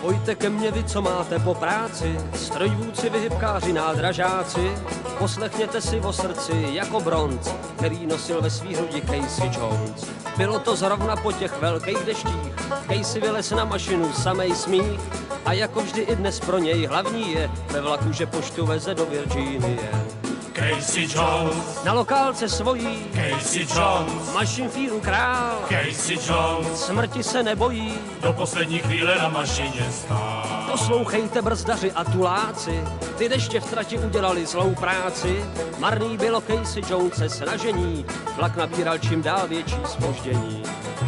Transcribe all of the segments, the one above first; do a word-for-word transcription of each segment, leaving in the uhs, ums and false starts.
Pojďte ke mně vy, co máte po práci, strojvůdci, vyhybkáři, nádražáci, poslechněte si o srdci jako bronz, který nosil ve svý hrudi Casey Jones. Bylo to zrovna po těch velkých deštích, Casey vylez na mašinu, samej smích, a jako vždy i dnes pro něj hlavní je ve vlaku, že poštu veze do Virginie. Casey Jones, Na lokálce svojí, Casey Jones, mašin fíru král, Casey Jones, smrti se nebojí. do poslední chvíle na mašině stál. Poslouchejte brzdaři a tuláci, ty deště v trati udělali zlou práci. Marný bylo Casey Jonese snažení, vlak nabíral čím dál větší zpoždění.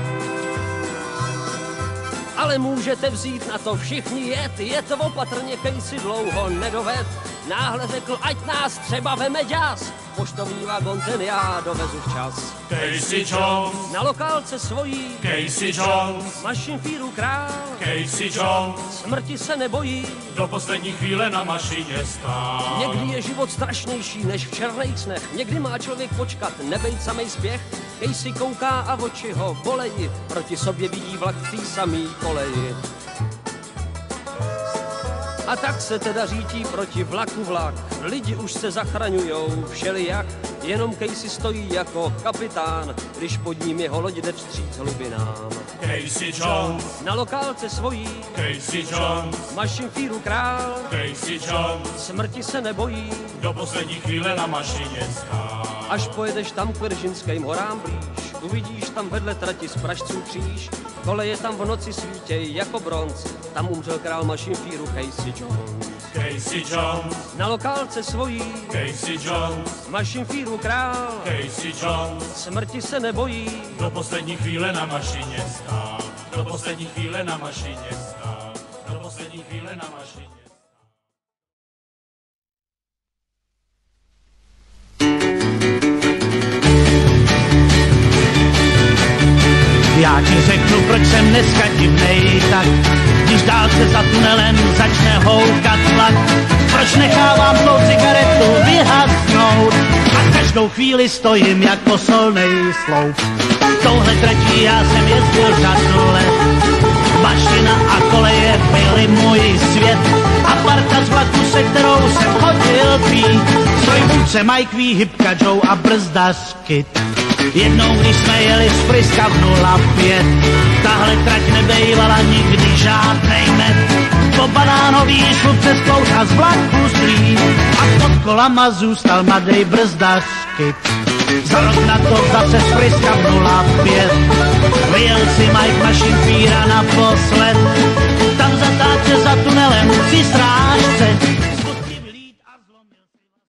Ale můžete vzít na to všichni jet, je to opatrně, Casey dlouho nedoved. Náhle řekl, ať nás třeba veme děs, poštovní vagon ten já dovezu včas. Casey Jones, Na lokálce svojí, Casey Jones, mašin fíru král, Casey Jones, smrti se nebojí. do poslední chvíle na mašině stál. Někdy je život strašnější než v černých snech, někdy má člověk počkat, nebejt samej spěch. Casey kouká a oči ho bolejí, proti sobě vidí vlak v té samý koleji. A tak se teda řítí proti vlaku vlak, lidi už se zachraňujou všelijak, jenom Casey stojí jako kapitán, když pod ním jeho loď jde vstříc hlubinám. Casey Jones, Na lokálce svojí, Casey Jones, mašin fíru král, Casey Jones, smrti se nebojí. do poslední chvíle na mašině stál. Až pojedeš tam k Viržinským horám blíž, uvidíš tam vedle trati z Pražců kříž, koleje tam v noci svítěj jako bronz, tam umřel král mašin fíru Casey Jones. Casey Jones, Na lokálce svojí, Casey Jones, mašin fíru král, Casey Jones, smrti se nebojí. do poslední chvíle na mašině stál. Do poslední chvíle na mašině stál. Do poslední chvíle na mašině. Já ti řeknu, proč jsem dneska divnej tak, když dálce za tunelem začne houkat vlak. Proč nechávám tou cigaretu vyhasnout a každou chvíli stojím jako solnej sloup. Touhle tratí já jsem jezdil řadu let, mašina a koleje byly můj svět a parta z vlaku, se kterou jsem chodil pít. Strojvůdce Mike, výhybka Joe a brzdař Kit. Jednou, když jsme jeli z Friska v nula pět, tahle trať nebejvala nikdy žádnej met. Po banánový šlu přes plout a z vlaku zlý a pod kolama zůstal mladej brzdař Kit. Za rok na to zase z Friska v nula pět vyjel si Mike mašin fíra naposled. Tam zatáče za tunelem při strážce